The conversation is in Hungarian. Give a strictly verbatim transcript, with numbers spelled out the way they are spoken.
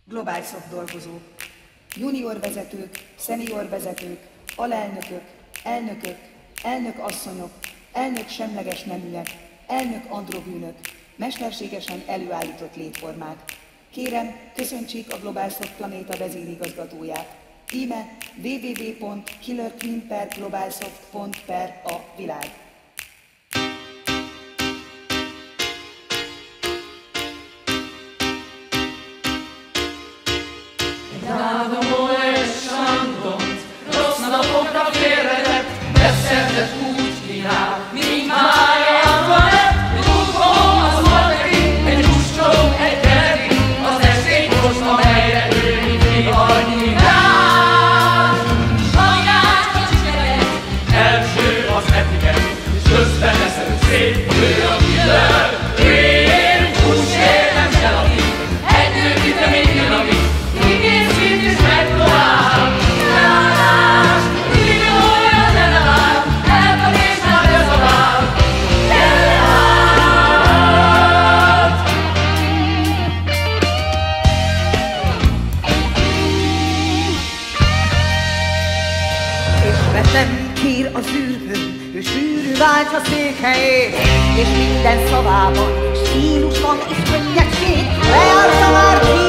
Globálsoft dolgozók, junior vezetők, szenior vezetők, alelnökök, elnökök, elnök asszonyok, elnök semleges neműek, elnök androgűnök, mesterségesen előállított létformák. Kérem, köszöntsék a Globálsoft Planéta vezérigazgatóját. Íme double-u double-u double-u pont killer queen per globalsoft pont per a világ. Áldom és sántont, rossz napokra félretett, beszedett úgy kínál, mint májában lett. Rúgom az oldakin, egy luscsom, egy keretik, az estény most, amelyre ő mint vihar nyílál. Saját kicsiket, első az etiket, és közben leszel szép, ő a killer. Én hús értem se lakik, egy nő vitamin dinamik, igény szint is megtalál. Járás, így olyan ne ne vár, elkap és nagy az a vár. Gyere át! És vetem kír az űrből, ő sűrű váltsa székhelyét, és minden szavában stílus van és könnyedség, leállta már ki.